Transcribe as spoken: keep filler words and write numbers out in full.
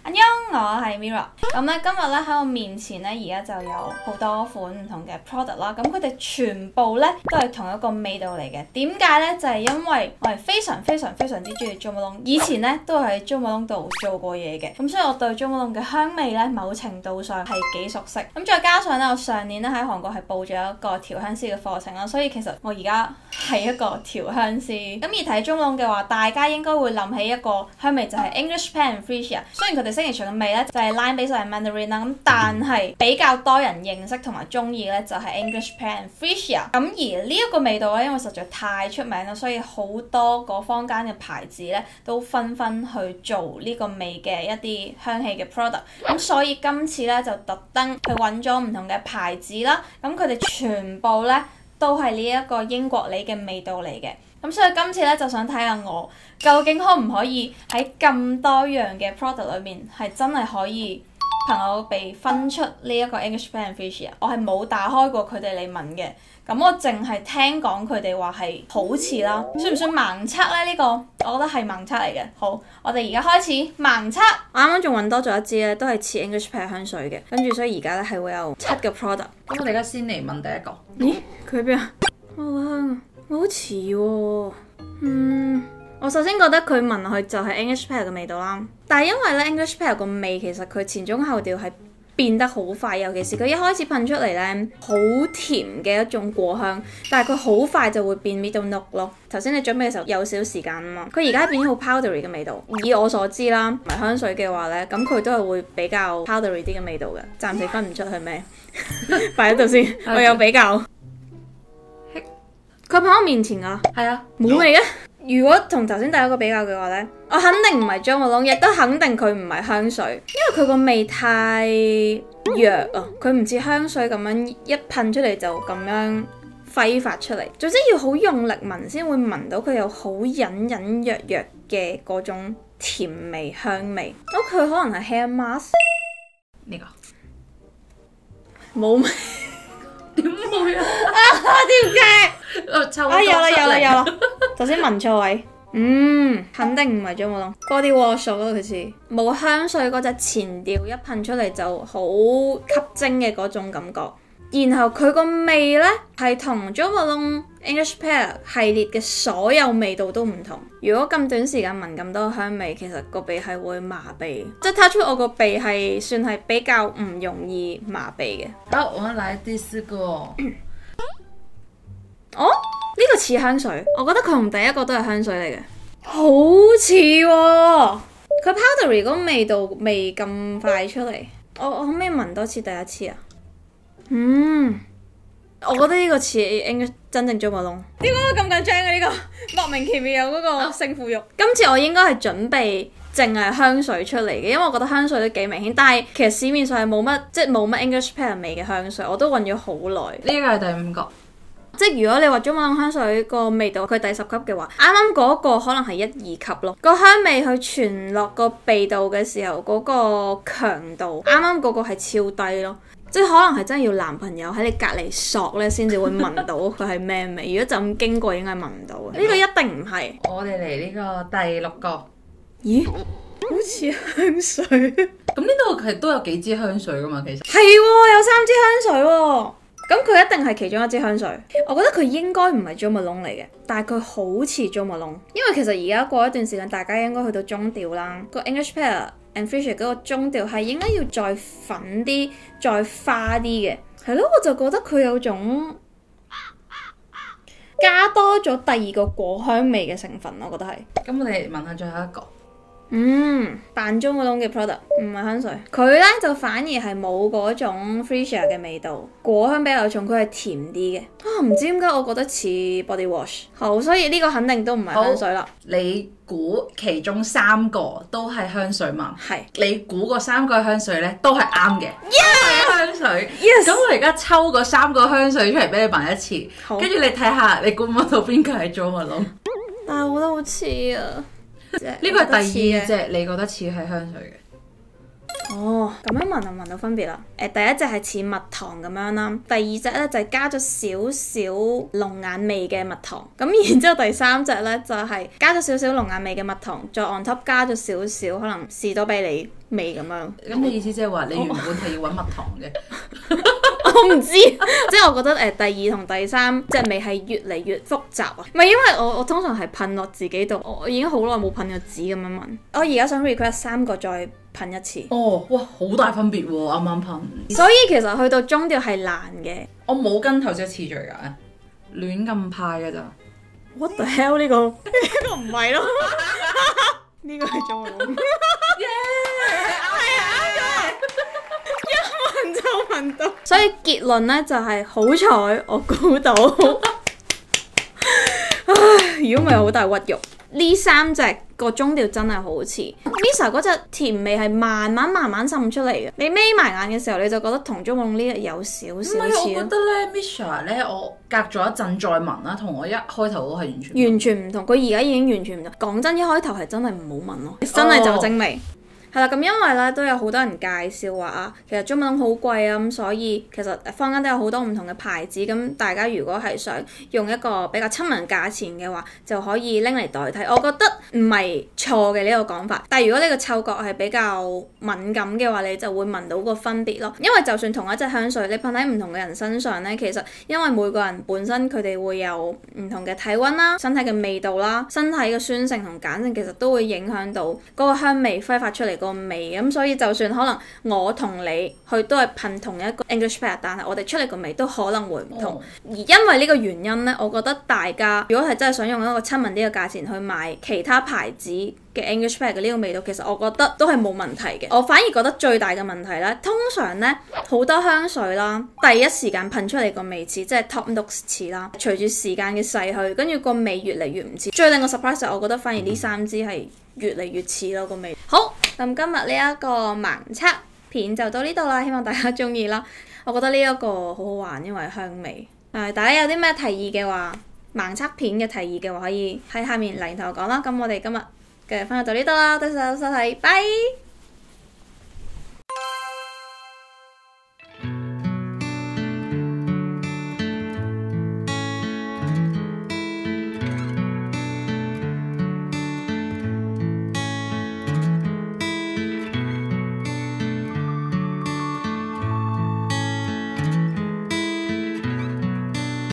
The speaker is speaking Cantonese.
安妞，我係 Mira。咁咧今日咧喺我面前咧，而家就有好多款唔同嘅 product 啦。咁佢哋全部咧都係同一個味道嚟嘅。點解咧？就係、是、因為我係非常非常非常之中意 Jo Malone，以前咧都係喺 Jo Malone 度做過嘢嘅。咁所以我對 Jo Malone 嘅香味咧，某程度上係幾熟悉。咁再加上咧，我上年咧喺韓國係報咗一個調香師嘅課程啦，所以其實我而家係一個調香師。咁而睇 Jo Malone嘅話，大家應該會諗起一個香味就係 English Pear and Freesia。雖然佢哋signature嘅味咧就係 lime base 係 mandarin 啦，咁但係比較多人認識同埋中意咧就係 English Pear and Freesia。咁而呢一個味道咧，因為實在太出名啦，所以好多個坊間嘅牌子咧都紛紛去做呢個味嘅一啲香氣嘅 product。咁所以今次咧就特登去揾咗唔同嘅牌子啦，咁佢哋全部咧都係呢一個英國梨嘅味道嚟嘅。咁所以今次咧就想睇下我究竟可唔可以喺咁多樣嘅 product 裏面係真係可以憑我鼻分出呢一個 English Pear and Freesia。我係冇打開過佢哋嚟聞嘅，咁我淨係聽講佢哋話係好似啦，算唔算盲測咧？呢、這個我覺得係盲測嚟嘅。好，我哋而家開始盲測。我啱啱仲揾多咗一支咧，都係似 English Pear 香水嘅，跟住所以而家咧係會有七個 product。 咁我哋而家先嚟問第一個。 咦？佢喺邊啊？好香啊！好似喎，嗯，我首先覺得佢聞落去就係 English Pear 嘅味道啦，但係因為咧 English Pear 個味其實佢前中後調係變得好快，尤其是佢一開始噴出嚟咧好甜嘅一種果香，但係佢好快就會變 middle note 咯。頭先你準備嘅時候有少少時間啊嘛，佢而家變咗好 powdery 嘅味道。以我所知啦，唔係香水嘅話咧，咁佢都係會比較 powdery 啲嘅味道嘅，暫時分唔出係咩，擺喺度先，我有比較。佢喺我面前噶， 係啊， 冇味嘅。如果同頭先第一個比較嘅話呢，我肯定唔係 Jo Malone，亦都肯定佢唔係香水，因為佢個味太弱啊，佢唔似香水咁樣一噴出嚟就咁樣揮發出嚟。總之要好用力聞先會聞到佢有好隱隱約約嘅嗰種甜味香味。哦，佢可能係 hair mask 呢個冇味。 點會啊？ 啊！點解？ 我抽啊有啦有啦有啦！頭先聞錯位，嗯，肯定唔係 Jo Malone body wash 咯，佢似冇香水嗰隻前調一噴出嚟就好吸睛嘅嗰種感覺。然後佢個味呢，係同 Jo Malone English Pear 系列嘅所有味道都唔同。如果咁短時間聞咁多香味，其實個鼻係會麻痹，即係睇出我個鼻係算係比較唔容易麻痹嘅。 好，我來第四個。 哦，呢個似香水，我覺得佢同第一個都係香水嚟嘅，好似喎。佢 powdery 嗰個味道未咁快出嚟，我我可唔可以聞多次第一次啊？嗯，我覺得呢個似 English 真正 Jo Malone。點解我咁緊張嘅呢個莫名其妙有嗰個勝負欲？今次我應該係準備淨係香水出嚟嘅，因為我覺得香水都幾明顯，但係其實市面上係冇乜，即係冇乜 English Pear 味嘅香水，我都揾咗好耐。 呢個係第五個。 即係如果你話 Jo Malone香水個味道佢第十級嘅話，啱啱嗰個可能係一二級咯。個香味去傳落個鼻道嘅時候，嗰、嗰個強度啱啱嗰個係超低咯。即係可能係真係要男朋友喺你隔離索咧，先至會聞到佢係咩味。如果就咁經過，應該聞唔到嘅。呢、呢個一定唔係。 我哋嚟呢個第六個。 咦？好似香水。 咁呢度其實都有幾支香水噶嘛，其實。 係喎，有三支香水喎。咁佢一定係其中一支香水，我覺得佢應該唔係 Jo Malone 嚟嘅，但係佢好似 Jo Malone，因為其實而家過一段時間，大家應該去到中調啦，個 English Pear and Freesia 嗰個中調係應該要再粉啲、再花啲嘅，係咯，我就覺得佢有種加多咗第二個果香味嘅成分，我覺得係。 咁我哋聞下最後一個。 嗯，扮 Jo Malone嘅 product 唔係香水，佢咧就反而係冇嗰種 Freesia 嘅味道，果香比較重，佢係甜啲嘅。啊，唔知點解我覺得似 body wash。好，所以呢個肯定都唔係香水啦。 你估其中三個都係香水嘛？ 係。 你估嗰三個香水咧都係啱嘅。 Yeah! 香水。 Yes! 咁我而家抽嗰三個香水出嚟俾你聞一次，跟住你睇下，你估唔估到邊個係 Jo Malone？ 但係我覺得好似啊。 呢個係第二隻，你覺得似係香水嘅？ 哦，咁樣聞就聞到分別啦。誒，第一隻係似蜜糖咁樣啦，第二隻咧就係加咗少少龍眼味嘅蜜糖，咁然之後第三隻咧就係加咗少少龍眼味嘅蜜糖，再 on top 加咗少少可能士多啤梨味咁樣。 咁你意思即係話你原本係要揾蜜糖嘅？ 我唔知，即係我覺得誒、呃、第二同第三隻味係越嚟越複雜啊！唔係因為我我通常係噴落自己度，我已經好耐冇噴過紙咁樣聞。我而家想 request 三個再噴一次。 哦，哇，好大分別喎！啱啱噴。 所以其實去到中調係難嘅。 我冇跟頭先次序㗎，亂咁派㗎咋。 What the hell 呢、這個呢個唔係咯？呢個係中文。耶！係啊！一聞就聞到。所以結論呢就係、是、好彩我估到。唉，如果唔係好大屈辱。呢三隻個中調真係好似 Misa 嗰隻甜味係慢慢慢慢滲出嚟嘅，你眯埋眼嘅時候你就覺得同中夢呢隻有少少似。唔係， 我覺得咧 Misa 咧，我隔咗一陣再聞啦，同我一開頭都係完全完全唔同。佢而家已經完全唔同。講真，一開頭係真係唔好聞咯，真係酒精味。係啦，咁因為咧都有好多人介紹話啊，其實中文好貴啊，咁所以其實坊間都有好多唔同嘅牌子，咁大家如果係想用一個比較親民價錢嘅話，就可以拎嚟代替。我覺得唔係錯嘅呢個講法，但係如果你個嗅覺係比較敏感嘅話，你就會聞到個分別咯。因為就算同一隻香水，你噴喺唔同嘅人身上咧，其實因為每個人本身佢哋會有唔同嘅體温啦、身體嘅味道啦、身體嘅酸性同鹼性，其實都會影響到嗰個香味揮發出嚟個味。咁所以就算可能我同你去都係噴同一個 English Pear， 但係我哋出嚟個味都可能會唔同。Oh. 而因為呢個原因呢，我覺得大家如果係真係想用一個親民啲嘅價錢去買其他牌子嘅 English Pear 嘅呢個味道，其實我覺得都係冇問題嘅。我反而覺得最大嘅問題呢，通常呢好多香水啦，第一時間噴出嚟個味似，即係 Top Notes 似啦。隨住時間嘅逝去，跟住個味越嚟越唔似。最令我 surprise， 我覺得反而呢三支係越嚟越似咯個味。好，咁今日呢一個盲測片就到呢度啦，希望大家中意啦。我覺得呢一個好好玩，因為香味。誒，大家有啲咩提議嘅話，盲測片嘅提議嘅話，可以喺下面留言同我講啦。咁我哋今日嘅分享到呢度啦，多謝收睇，拜。